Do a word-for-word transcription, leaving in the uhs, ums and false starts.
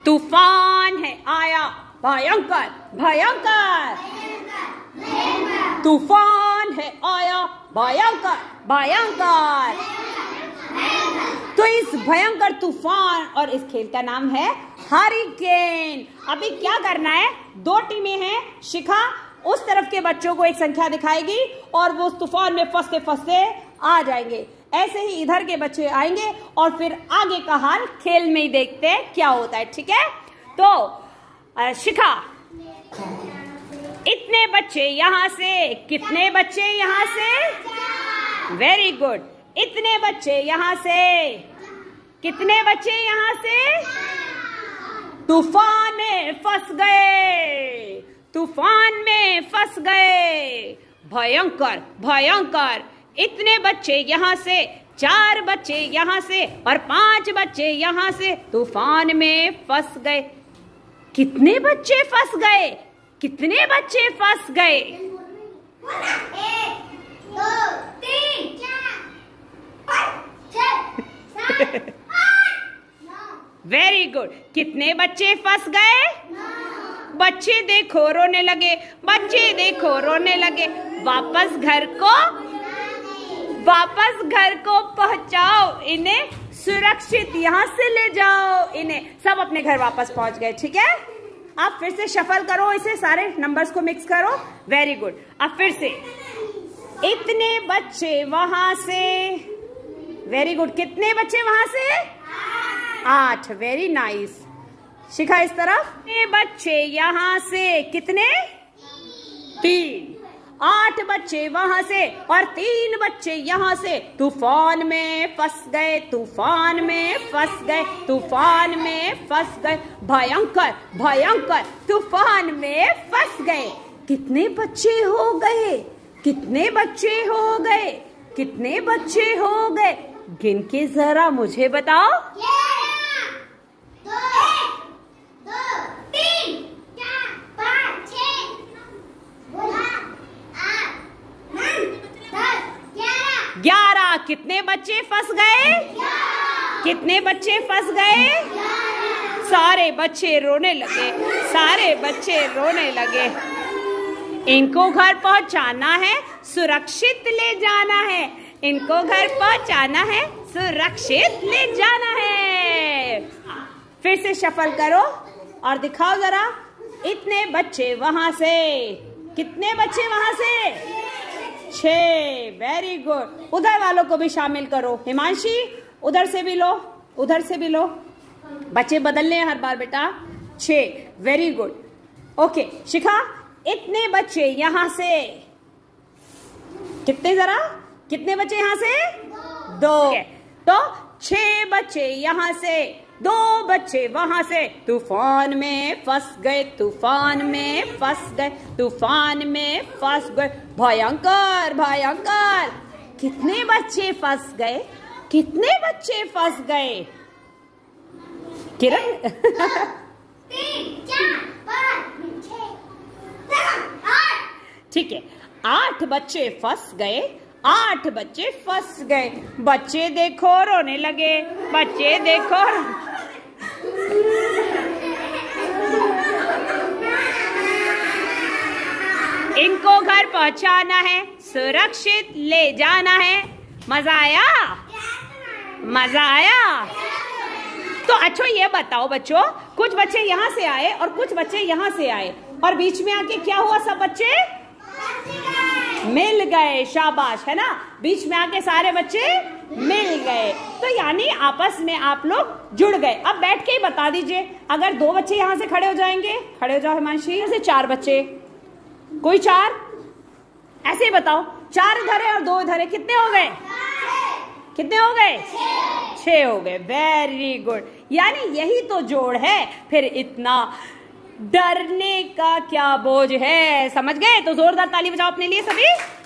तूफान है आया भयंकर भयंकर। तूफान है आया भयंकर भयंकर। तो इस भयंकर तूफान और इस खेल का नाम है हरिकेन। अभी क्या करना है, दो टीमें हैं। शिखा उस तरफ के बच्चों को एक संख्या दिखाएगी और वो उस तूफान में फंसते फंसते आ जाएंगे। ऐसे ही इधर के बच्चे आएंगे और फिर आगे का हाल खेल में ही देखते हैं क्या होता है। ठीक है, तो शिखा, इतने बच्चे यहाँ से, कितने बच्चे यहाँ से? Very good. इतने बच्चे यहाँ से, कितने बच्चे यहाँ से? तूफान में फंस गए, तूफान में फंस गए। भयंकर भयंकर। इतने बच्चे यहाँ से, चार बच्चे यहाँ से और पांच बच्चे यहाँ से तूफान में फंस गए। कितने बच्चे फंस गए? कितने बच्चे फंस गए? एक, दो, तीन, चार, पाँच, छह, सात, आठ, नौ। Very good. कितने बच्चे फंस गए? बच्चे देखो रोने लगे, बच्चे देखो रोने लगे। वापस घर को, वापस घर को पहुंचाओ इन्हें, सुरक्षित यहाँ से ले जाओ इन्हें। सब अपने घर वापस पहुंच गए। ठीक है, आप फिर से शफल करो, इसे सारे नंबर्स को मिक्स करो। Very good. अब फिर से, इतने बच्चे वहां से। Very good. कितने बच्चे वहां से? आठ। Very nice. शिखा इस तरफ। कितने बच्चे यहाँ से? कितने? तीन। आठ बच्चे वहां से और तीन बच्चे यहाँ से तूफान में फंस गए, तूफान में फंस गए, तूफान में फंस गए। भयंकर भयंकर। तूफान में फंस गए। कितने बच्चे हो गए? कितने बच्चे हो गए? कितने बच्चे हो गए? गिन के जरा मुझे बताओ। ग्यारह। कितने बच्चे फंस गए? कितने बच्चे फंस गए? सारे बच्चे रोने लगे, सारे बच्चे रोने लगे। इनको घर पहुंचाना है, सुरक्षित ले जाना है। इनको घर पहुंचाना है, सुरक्षित ले जाना है। फिर से शफल करो और दिखाओ जरा। इतने बच्चे वहां से, कितने बच्चे वहां से? छह। Very good. उधर वालों को भी शामिल करो। हिमांशी, उधर से भी लो, उधर से भी लो। बच्चे बदलने हर बार बेटा। छह। Very good. ओके शिखा, इतने बच्चे यहाँ से, कितने जरा? कितने बच्चे यहाँ से? दो। तो छह बच्चे यहाँ से, दो बच्चे वहां से तूफान में फंस गए, तूफान में फंस गए, तूफान में फंस गए। भयंकर भयंकर। कितने बच्चे फंस गए? कितने बच्चे फंस गए? किरण? तीन, चार, पाँच, छह, सात, आठ। ठीक है, आठ बच्चे फंस गए, आठ बच्चे फंस गए। बच्चे देखो रोने लगे, बच्चे देखो। इनको घर पहुंचाना है, सुरक्षित ले जाना है। मजा आया? मजा आया? तो अच्छा ये बताओ बच्चों, कुछ बच्चे यहाँ से आए और कुछ बच्चे यहाँ से आए और बीच में आके क्या हुआ? सब बच्चे मिल गए। शाबाश, है ना? बीच में आके सारे बच्चे मिल गए, तो यानी आपस में आप लोग जुड़ गए। अब बैठ के ही बता दीजिए, अगर दो बच्चे यहाँ से खड़े हो जाएंगे, खड़े हो जाओ हिमांशी, ऐसे चार बच्चे, कोई चार, ऐसे ही बताओ। चार इधर है और दो इधर है, कितने हो गए? कितने हो गए? छह हो गए। Very good. यानी यही तो जोड़ है, फिर इतना डरने का क्या बोझ है। समझ गए? तो जोरदार ताली बजाओ अपने लिए सभी।